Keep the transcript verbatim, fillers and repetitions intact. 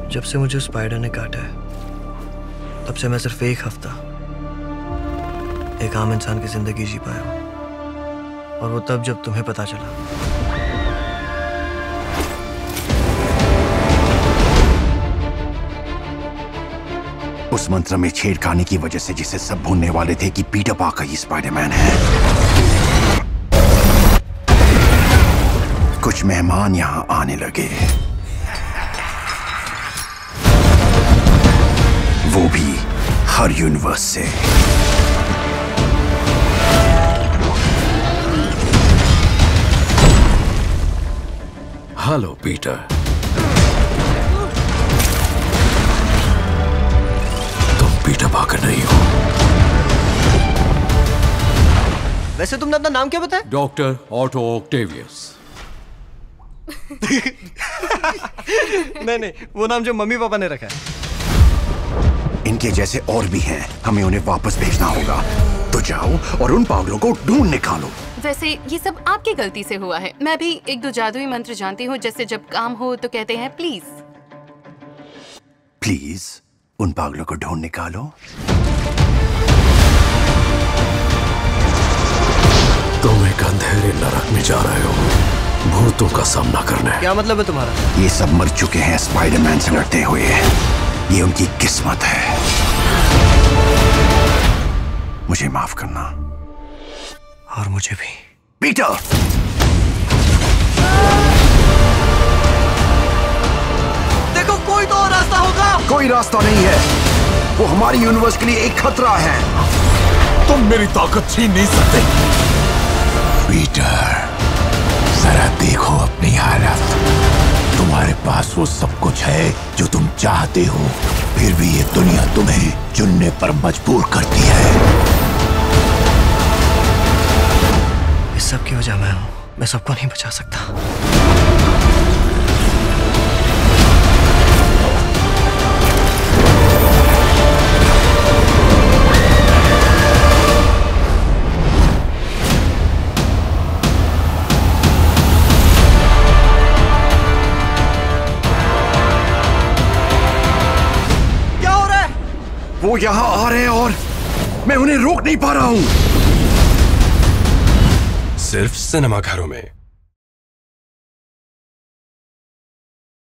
जब से मुझे स्पाइडर ने काटा है तब से मैं सिर्फ एक हफ्ता एक आम इंसान की जिंदगी जी पाया हूं, और वो तब जब तुम्हें पता चला। उस मंत्र में छेड़खानी की वजह से जिसे सब भूलने वाले थे कि पीटर पार्कर ही स्पाइडरमैन है। कुछ मेहमान यहां आने लगे, वो भी हर यूनिवर्स से। हेलो पीटर, तुम पीटर पार्कर नहीं हो। वैसे तुमने अपना नाम क्या बताया? Doctor Otto Octavius. नहीं नहीं, वो नाम जो मम्मी पापा ने रखा है। इनके जैसे और भी हैं, हमें उन्हें वापस भेजना होगा। तो जाओ और उन पागलों को ढूंढ निकालो। वैसे ये सब आपकी गलती से हुआ है। मैं भी एक दो जादुई मंत्र जानती हूँ, जैसे जब काम हो तो कहते हैं प्लीज। प्लीज उन पागलों को ढूंढ निकालो। तुम एक अंधेरे नरक में जा रहे हो, भूतों का सामना करने। क्या मतलब है तुम्हारा? ये सब मर चुके हैं स्पाइडरमैन से लड़ते हुए। ये उनकी किस्मत है। मुझे माफ करना। और मुझे भी। पीटर! देखो, कोई तो और रास्ता होगा। कोई रास्ता नहीं है। वो हमारी यूनिवर्स के लिए एक खतरा है। तुम मेरी ताकत छीन नहीं सकते। पीटर, जरा देखो अपनी हालत। तुम्हारे पास वो सब कुछ है जो तुम चाहते हो, फिर भी ये दुनिया तुम्हें चुनने पर मजबूर करती है। इस सब की वजह मैं हूं। मैं सबको नहीं बचा सकता। वो यहाँ आ रहे हैं और मैं उन्हें रोक नहीं पा रहा हूँ। सिर्फ सिनेमा घरों में।